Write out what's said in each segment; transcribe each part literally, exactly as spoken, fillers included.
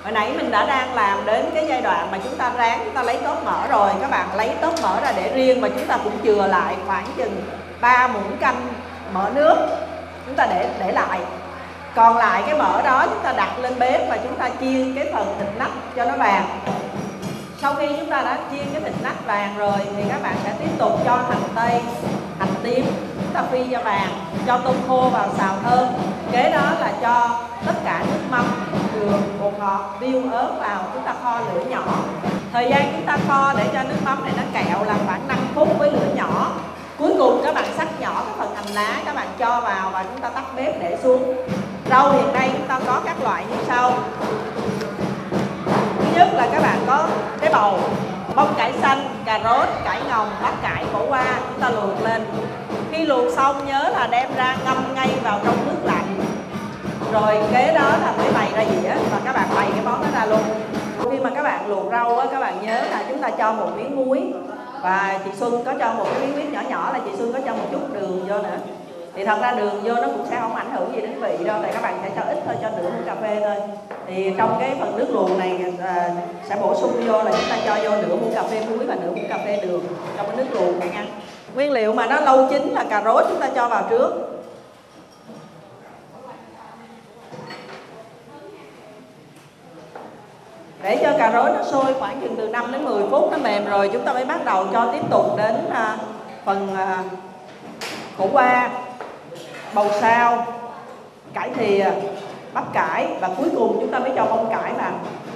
Hồi nãy mình đã đang làm đến cái giai đoạn mà chúng ta rán, chúng ta lấy tóp mỡ rồi. Các bạn lấy tóp mỡ ra để riêng và chúng ta cũng chừa lại khoảng chừng ba muỗng canh mỡ nước. Chúng ta để để lại. Còn lại cái mỡ đó chúng ta đặt lên bếp và chúng ta chiên cái phần thịt nách cho nó vàng. Sau khi chúng ta đã chiên cái thịt nách vàng rồi thì các bạn sẽ tiếp tục cho hành tây, hành tím, chúng ta phi cho vàng, cho tôm khô vào xào thơm. Kế đó là cho tất cả nước mắm, đường, bột ngọt, tiêu, ớt vào, chúng ta kho lửa nhỏ. Thời gian chúng ta kho để cho nước mắm này nó kẹo là khoảng năm phút với lửa nhỏ. Cuối cùng các bạn xắt nhỏ cái phần hành lá, các bạn cho vào và chúng ta tắt bếp để xuống. Rau hiện nay chúng ta có các loại như sau. Thứ nhất là các bạn có cái bầu, bông cải xanh, cà rốt, cải ngồng, bắp cải, khổ qua, chúng ta luộc lên. Khi luộc xong nhớ là đem ra ngâm ngay vào trong nước lạnh. Rồi kế đó là mới bày ra dĩa và các bạn bày cái món đó ra luôn. Khi mà các bạn luộc rau á, các bạn nhớ là chúng ta cho một miếng muối. Và chị Xuân có cho một cái miếng miếng nhỏ nhỏ là chị Xuân có cho một chút đường vô nữa. Thì thật ra đường vô nó cũng sẽ không ảnh hưởng gì đến vị đâu, tại các bạn sẽ cho ít thôi, cho nửa muỗng cà phê thôi. Thì trong cái phần nước luộc này à, sẽ bổ sung vô là chúng ta cho vô nửa muỗng cà phê muối và nửa muỗng cà phê đường trong cái nước luộc này nha. Nguyên liệu mà nó lâu chín là cà rốt chúng ta cho vào trước. Để cho cà rốt nó sôi khoảng chừng từ năm đến mười phút nó mềm rồi chúng ta mới bắt đầu cho tiếp tục đến à, phần à, khổ qua, bầu sao, cải thìa, bắp cải và cuối cùng chúng ta mới cho bông cải vào.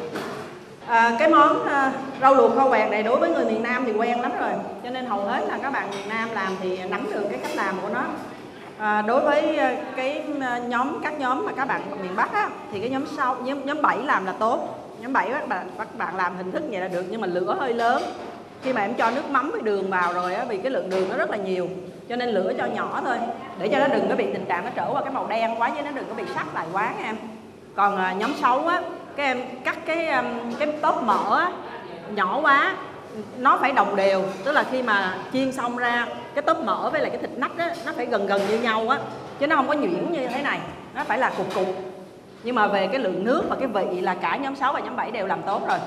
À, cái món à, rau luộc kho quẹt này đối với người miền Nam thì quen lắm rồi, cho nên hầu hết là các bạn miền Nam làm thì nắm được cái cách làm của nó. À, đối với cái nhóm các nhóm mà các bạn miền Bắc á, thì cái nhóm sau nhóm nhóm bảy làm là tốt. Nhóm bảy các bạn các bạn làm hình thức vậy là được, nhưng mà lửa hơi lớn. Khi mà em cho nước mắm với đường vào rồi á, vì cái lượng đường nó rất là nhiều, cho nên lửa cho nhỏ thôi để cho nó đừng có bị tình trạng nó trở qua cái màu đen quá, chứ nó đừng có bị sắc lại quá em. Còn à, nhóm sáu á, các em cắt cái cái tóp mỡ á, nhỏ quá, nó phải đồng đều, tức là khi mà chiên xong ra cái tóp mỡ với lại cái thịt nách á, nó phải gần gần như nhau á, chứ nó không có nhuyễn như thế này, nó phải là cục cục. Nhưng mà về cái lượng nước và cái vị là cả nhóm sáu và nhóm bảy đều làm tốt rồi.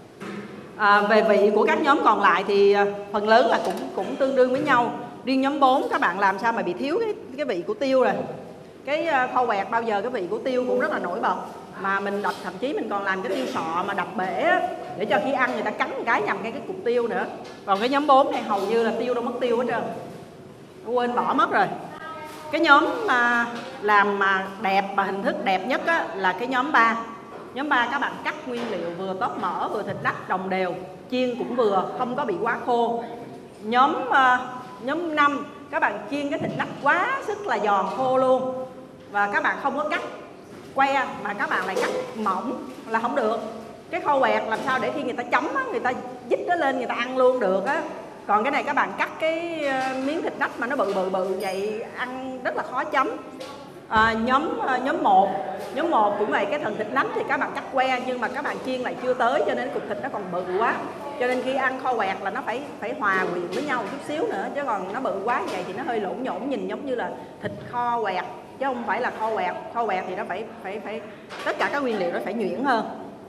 À, về vị của các nhóm còn lại thì phần lớn là cũng cũng tương đương với nhau. Riêng nhóm bốn các bạn làm sao mà bị thiếu cái cái vị của tiêu rồi. Cái kho quẹt bao giờ cái vị của tiêu cũng rất là nổi bật. Mà mình đập, thậm chí mình còn làm cái tiêu sọ mà đập bể á, để cho khi ăn người ta cắn một cái nhầm cái cái cục tiêu nữa. Còn cái nhóm bốn này hầu như là tiêu đâu mất tiêu hết trơn, quên bỏ mất rồi. Cái nhóm mà làm mà đẹp mà hình thức đẹp nhất á, là cái nhóm ba. Nhóm ba các bạn cắt nguyên liệu vừa tóp mỡ vừa thịt nách đồng đều, chiên cũng vừa, không có bị quá khô. Nhóm uh, nhóm năm các bạn chiên cái thịt nách quá sức là giòn khô luôn, và các bạn không có cắt que mà các bạn lại cắt mỏng là không được. Cái kho quẹt làm sao để khi người ta chấm á, người ta dít nó lên người ta ăn luôn được á. Còn cái này các bạn cắt cái miếng thịt nách mà nó bự bự bự vậy ăn rất là khó chấm. À, nhóm nhóm một nhóm một cũng vậy, cái phần thịt nách thì các bạn cắt que nhưng mà các bạn chiên lại chưa tới, cho nên cục thịt nó còn bự quá, cho nên khi ăn kho quẹt là nó phải phải hòa quyện với nhau một chút xíu nữa, chứ còn nó bự quá vậy thì nó hơi lộn nhổn, nhìn giống như là thịt kho quẹt chứ không phải là kho quẹt. Kho quẹt thì nó phải phải phải tất cả các nguyên liệu nó phải nhuyễn hơn.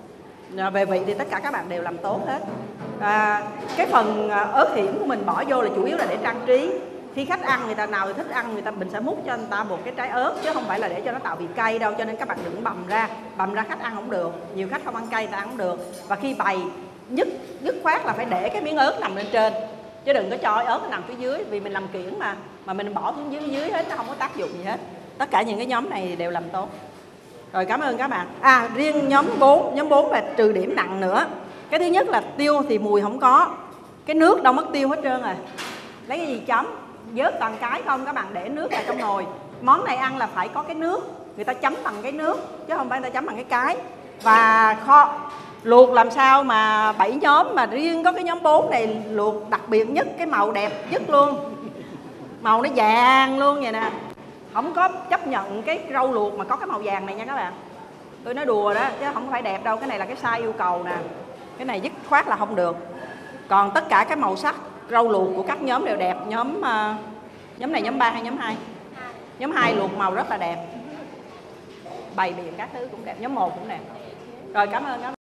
À, về vị thì tất cả các bạn đều làm tốt hết. À, cái phần ớt hiểm của mình bỏ vô là chủ yếu là để trang trí. Khi khách ăn, người ta nào thì thích ăn, người ta mình sẽ múc cho người ta một cái trái ớt, chứ không phải là để cho nó tạo vị cay đâu, cho nên các bạn đừng bầm ra, bầm ra khách ăn không được. Nhiều khách không ăn cay người ta ăn không được. Và khi bày nhất dứt khoát là phải để cái miếng ớt nằm lên trên, chứ đừng có cho ớt nó nằm phía dưới, vì mình làm kiển mà mà mình bỏ xuống dưới dưới hết, nó không có tác dụng gì hết. Tất cả những cái nhóm này đều làm tốt. Rồi, cảm ơn các bạn. À, riêng nhóm bốn, nhóm bốn là trừ điểm nặng nữa. Cái thứ nhất là tiêu thì mùi không có, cái nước đâu mất tiêu hết trơn rồi. Lấy cái gì chấm? Vớt toàn cái không, các bạn để nước vào trong nồi. Món này ăn là phải có cái nước, người ta chấm bằng cái nước chứ không phải người ta chấm bằng cái cái. Và kho luộc làm sao mà bảy nhóm mà riêng có cái nhóm bốn này luộc đặc biệt nhất, cái màu đẹp nhất luôn, màu nó vàng luôn vậy nè. Không có chấp nhận cái rau luộc mà có cái màu vàng này nha các bạn. Tôi nói đùa đó chứ không phải đẹp đâu, cái này là cái size yêu cầu nè, cái này dứt khoát là không được. Còn tất cả các màu sắc rau luộc của các nhóm đều đẹp. Nhóm uh, nhóm này nhóm ba hay nhóm hai? Nhóm hai luộc màu rất là đẹp, bày biện các thứ cũng đẹp. Nhóm một cũng đẹp. Rồi cảm ơn, cảm ơn.